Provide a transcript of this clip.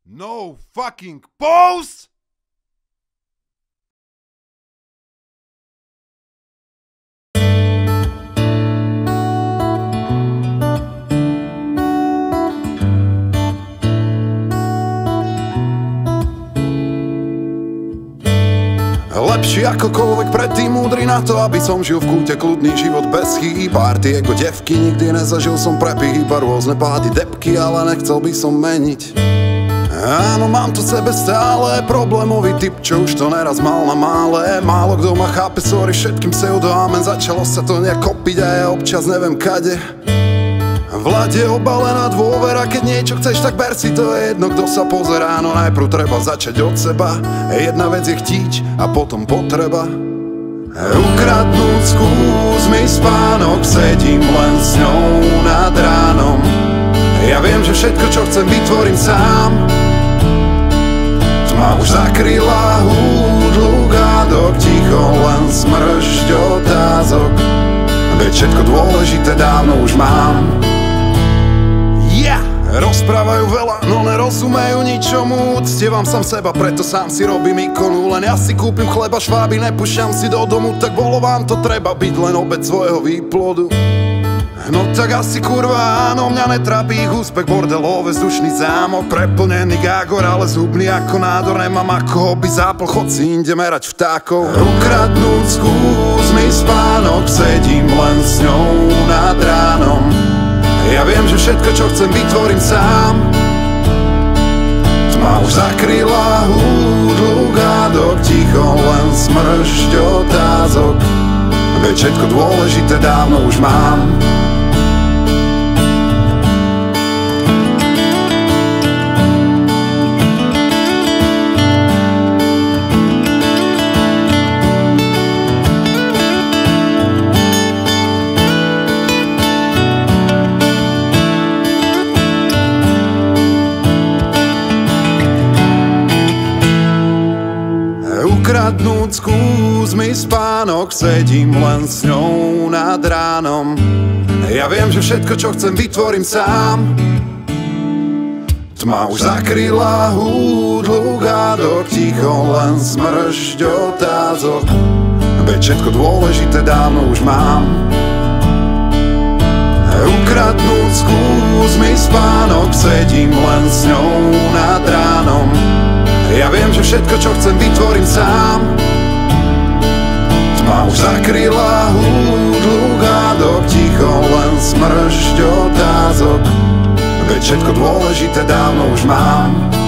No fucking pose! Lepší akokoľvek predtým, múdry na to, aby som žil v kúte kľudný život bez chýb. Party ego devky, nikdy nezažil som prepíb a rôzne pády depky, ale nechcel by som meniť. Áno, mám to sebe stále problémový typ, čo už to neraz mal na mále. Málo kto ma chápe, sorry všetkým pseudoamen. Začalo sa to nejak kopiť a ja občas neviem kade. Vlad je obalená dôvera, keď niečo chceš, tak ber si, to je jedno, kto sa pozerá. No najprv treba začať od seba. Jedna vec je chtíť a potom potreba. Ukradnúť skús mi spánok, sedím len s ňou nad ránom. Ja viem, že všetko, čo chcem, vytvorím sám. Tma už zakryla húdlu hádok, ticho len smršť otázok. Veď všetko dôležité dávno už mám. Rozprávajú veľa, no nerozumejú ničomu. Uctievam sám seba, preto sám si robím ikonu. Len ja si kúpim chleba, šváby, nepúšťam si do domu. Tak bolo vám to treba byť len obeť svojho výplodu. No tak asi kurva áno, mňa netrápi ich úspech. Bordelové vzdušný zámok, preplnený gágor, ale zhubný ako nádor. Nemám ako hobby zápl, chod si inde merať vtákov. Ukradnúť skús mi spánok, sedím len s ňou nad ránom. Ja viem, že všetko, čo chcem, vytvorím sám. Tma už zakryla húdlu hádok, ticho len smršť otázok. Veď všetko dôležité dávno už mám. Ukradnúť skús mi spánok, sedím len s ňou nad ránom. Ja viem, že všetko, čo chcem, vytvorím sám. Tma už zakryla húdlu hádok, ticho len smršť otázok. Veď všetko dôležité dávno už mám. Ukradnúť skús mi spánok, sedím len s ňou nad ránom. Ja viem, že všetko, čo chcem, vytvorím sám. Tma už zakryla húdlu hádok, ticho len smršť otázok. Veď všetko dôležité dávno už mám.